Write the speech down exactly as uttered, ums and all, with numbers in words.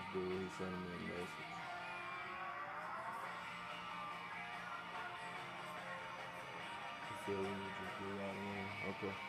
dude. He sent me a message. You feel me? Just do that one. Okay.